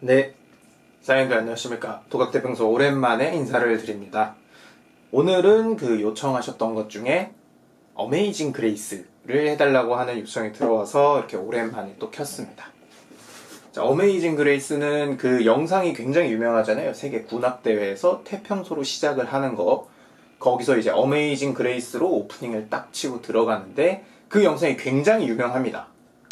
네, 사장님들 안녕하십니까. 도각대평소 오랜만에 인사를 드립니다. 오늘은 그 요청하셨던 것 중에 어메이징 그레이스를 해달라고 하는 요청이 들어와서 이렇게 오랜만에 또 켰습니다. 자, 어메이징 그레이스는 그 영상이 굉장히 유명하잖아요. 세계 군악대회에서 태평소로 시작을 하는 거. 거기서 이제 어메이징 그레이스로 오프닝을 딱 치고 들어가는데 그 영상이 굉장히 유명합니다.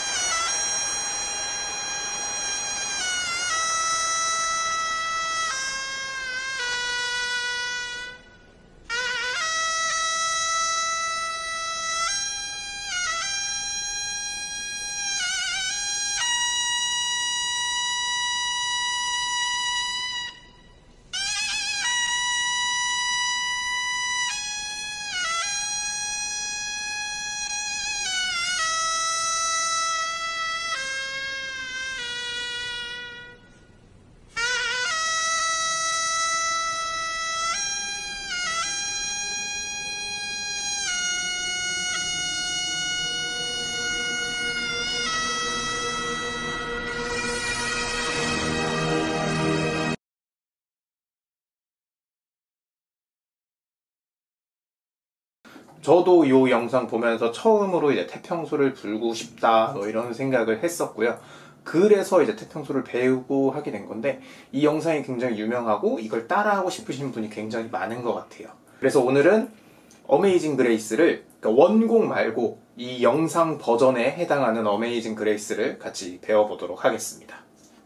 저도 이 영상 보면서 처음으로 이제 태평소를 불고 싶다 이런 생각을 했었고요. 그래서 이제 태평소를 배우고 하게 된 건데 이 영상이 굉장히 유명하고 이걸 따라하고 싶으신 분이 굉장히 많은 것 같아요. 그래서 오늘은 어메이징 그레이스를, 그러니까 원곡 말고 이 영상 버전에 해당하는 어메이징 그레이스를 같이 배워보도록 하겠습니다.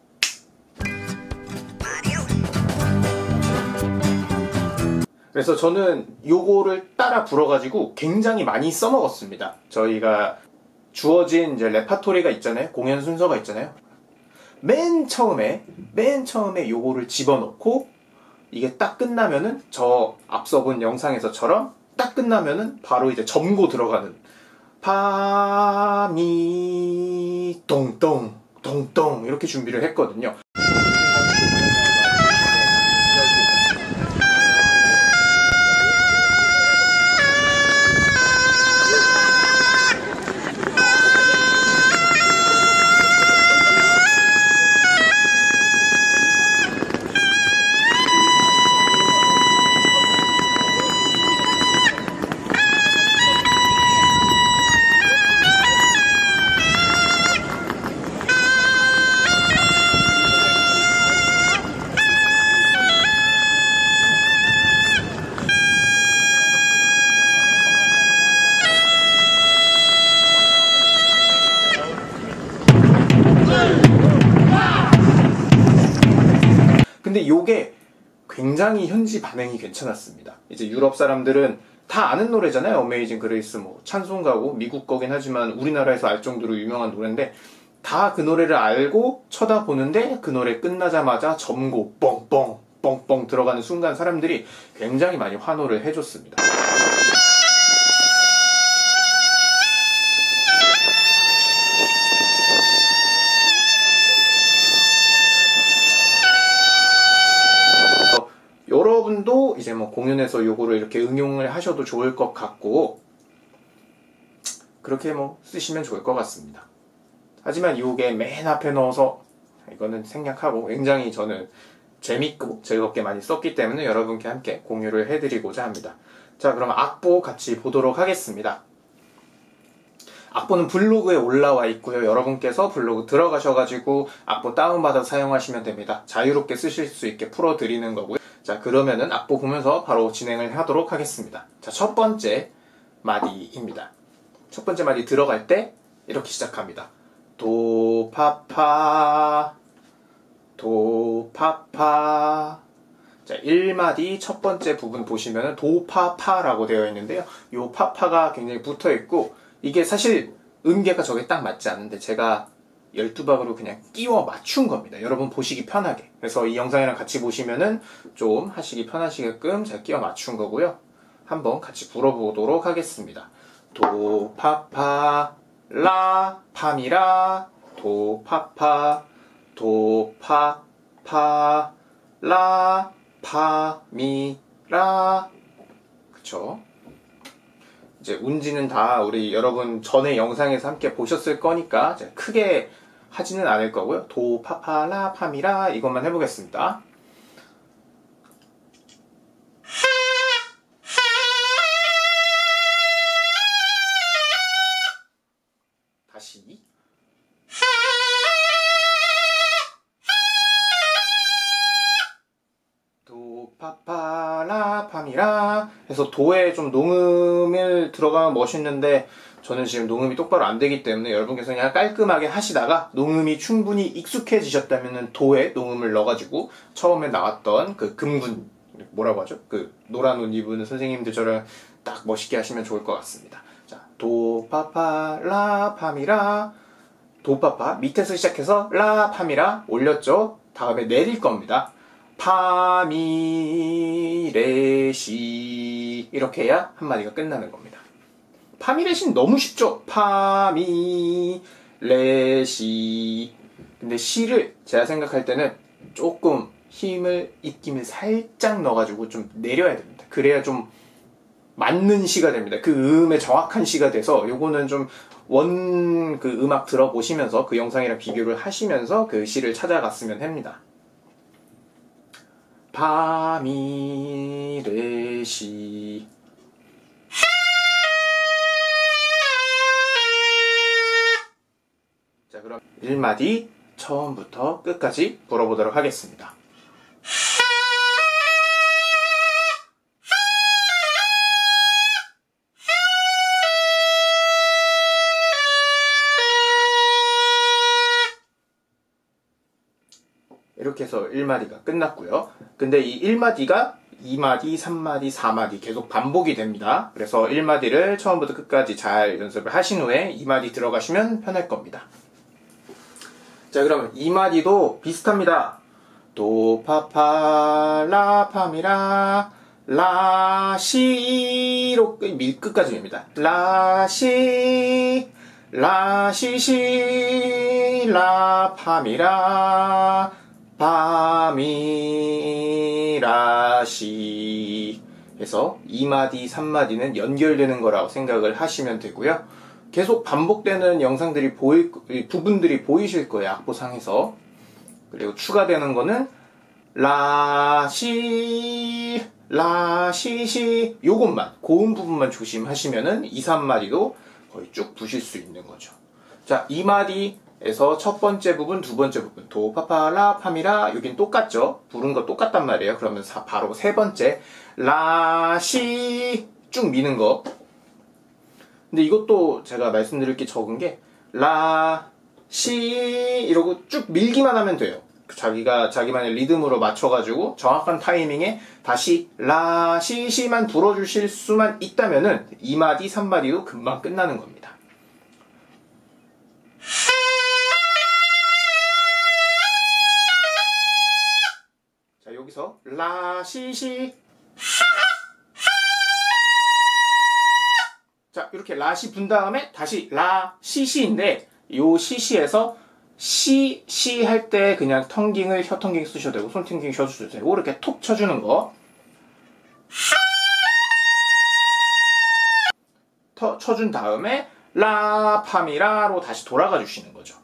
그래서 저는 요거를 따라 불어가지고 굉장히 많이 써먹었습니다. 저희가 주어진 이제 레파토리가 있잖아요. 공연 순서가 있잖아요. 맨 처음에 요거를 집어넣고 이게 딱 끝나면은 저 앞서 본 영상에서처럼 딱 끝나면은 바로 이제 점고 들어가는 파미 똥똥 똥똥 이렇게 준비를 했거든요. 근데 요게 굉장히 현지 반응이 괜찮았습니다. 이제 유럽 사람들은 다 아는 노래잖아요. 어메이징 그레이스 뭐 찬송가고 미국 거긴 하지만 우리나라에서 알 정도로 유명한 노래인데 다 그 노래를 알고 쳐다보는데 그 노래 끝나자마자 점고 뻥뻥 뻥뻥 들어가는 순간 사람들이 굉장히 많이 환호를 해줬습니다. 여러분도 이제 뭐 공연에서 요거를 이렇게 응용을 하셔도 좋을 것 같고 그렇게 뭐 쓰시면 좋을 것 같습니다. 하지만 요게 맨 앞에 넣어서 이거는 생략하고 굉장히 저는 재밌고 즐겁게 많이 썼기 때문에 여러분께 함께 공유를 해드리고자 합니다. 자, 그럼 악보 같이 보도록 하겠습니다. 악보는 블로그에 올라와 있고요. 여러분께서 블로그 들어가셔가지고 악보 다운받아서 사용하시면 됩니다. 자유롭게 쓰실 수 있게 풀어드리는 거고요. 자, 그러면은 악보 보면서 바로 진행을 하도록 하겠습니다. 자, 첫 번째 마디입니다. 첫 번째 마디 들어갈 때 이렇게 시작합니다. 도, 파, 파, 도, 파, 파. 자, 1마디 첫 번째 부분 보시면은 도, 파, 파라고 되어 있는데요. 요 파파가 굉장히 붙어 있고 이게 사실 음계가 저게 딱 맞지 않는데 제가 12박으로 그냥 끼워 맞춘 겁니다. 여러분 보시기 편하게. 그래서 이 영상이랑 같이 보시면은 좀 하시기 편하시게끔 제가 끼워 맞춘 거고요. 한번 같이 불어보도록 하겠습니다. 도, 파, 파, 라, 파미라, 도, 파, 파, 도, 파, 파, 라, 파, 미, 라. 그쵸? 이제 운지는 다 우리 여러분 전에 영상에서 함께 보셨을 거니까 크게 하지는 않을 거고요. 도, 파, 파, 라, 파, 미, 라 이것만 해보겠습니다. 다시 도, 파, 파, 라, 파, 미, 라 해서 도에 좀 농음을 들어가면 멋있는데 저는 지금 농음이 똑바로 안 되기 때문에 여러분께서 그냥 깔끔하게 하시다가 농음이 충분히 익숙해지셨다면 도에 농음을 넣어가지고 처음에 나왔던 그 금군 뭐라고 하죠? 그 노란 옷 입은 선생님들처럼 딱 멋있게 하시면 좋을 것 같습니다. 자, 도, 파, 파, 라, 파, 미, 라 도, 파, 파 밑에서 시작해서 라, 파, 미, 라 올렸죠? 다음에 내릴 겁니다. 파, 미, 레, 시 이렇게 해야 한 마디가 끝나는 겁니다. 파, 미, 레, 시는 너무 쉽죠? 파, 미, 레, 시 근데 시를 제가 생각할 때는 조금 힘을, 입김을 살짝 넣어가지고 좀 내려야 됩니다. 그래야 좀 맞는 시가 됩니다. 그 음의 정확한 시가 돼서 요거는 좀 원 그 음악 들어보시면서 그 영상이랑 비교를 하시면서 그 시를 찾아갔으면 합니다. 파, 미, 레, 시 자, 그럼 1마디 처음부터 끝까지 불어보도록 하겠습니다. 이렇게 해서 1마디가 끝났고요. 근데 이 1마디가 2마디, 3마디, 4마디 계속 반복이 됩니다. 그래서 1마디를 처음부터 끝까지 잘 연습을 하신 후에 2마디 들어가시면 편할 겁니다. 자, 그러면 2마디도 비슷합니다. 도, 파, 파, 라, 파, 미, 라, 라, 시로 끝까지 됩니다. 라, 시, 라, 시, 시, 라, 파, 미, 라, 파, 미, 라, 시 해서 2마디, 3마디는 연결되는 거라고 생각을 하시면 되고요. 계속 반복되는 영상들이 부분들이 보이실 거예요. 악보상에서. 그리고 추가되는 거는 라, 시, 라, 시, 시 요것만, 고음 부분만 조심하시면은 2, 3마디도 거의 쭉 부실 수 있는 거죠. 자, 2마디에서 첫 번째 부분, 두 번째 부분 도, 파, 파, 라, 파, 미, 라 여긴 똑같죠? 부른 거 똑같단 말이에요. 그러면 바로 세 번째 라, 시 쭉 미는 거. 근데 이것도 제가 말씀드릴 게 적은 게 라, 시 이러고 쭉 밀기만 하면 돼요. 자기만의 리듬으로 맞춰가지고 정확한 타이밍에 다시 라, 시, 시만 불어주실 수만 있다면은 2마디, 3마디도 금방 끝나는 겁니다. 자, 여기서 라, 시, 시 자, 이렇게 라시 분 다음에 다시 라, 시시인데 요 시시에서 시 할 때 그냥 텅깅을 혀 텅깅 쓰셔도 되고 손 텅깅 써주셔도 되고 이렇게 톡 쳐주는 거 쳐준 다음에 라, 파, 미, 라로 다시 돌아가 주시는 거죠.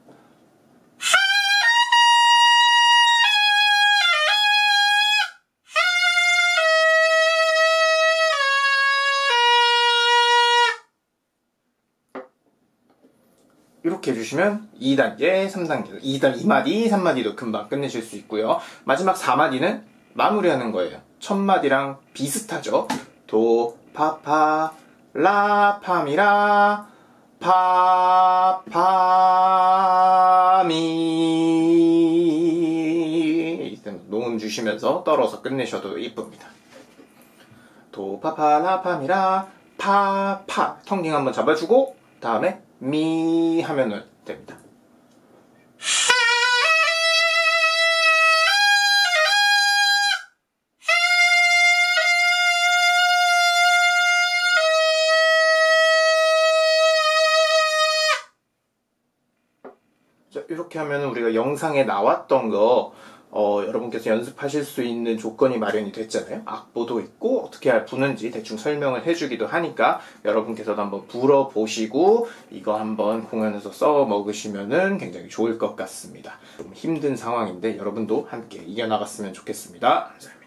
이렇게 해주시면 2단계, 3단계, 2마디, 3마디도 금방 끝내실 수 있고요. 마지막 4마디는 마무리하는 거예요. 첫 마디랑 비슷하죠. 도, 파, 파, 라, 파, 미, 라, 파, 파, 미 농음 주시면서 떨어서 끝내셔도 이쁩니다. 도, 파, 파, 라, 파, 미, 라, 파, 파 텅깅 한번 잡아주고 다음에 미 하면은 됩니다. 자, 이렇게 하면은 우리가 영상에 나왔던 거 여러분께서 연습하실 수 있는 조건이 마련이 됐잖아요. 악보도 있고 어떻게 부는지 대충 설명을 해주기도 하니까 여러분께서도 한번 불어보시고 이거 한번 공연에서 써 먹으시면은 굉장히 좋을 것 같습니다. 좀 힘든 상황인데 여러분도 함께 이겨나갔으면 좋겠습니다. 감사합니다.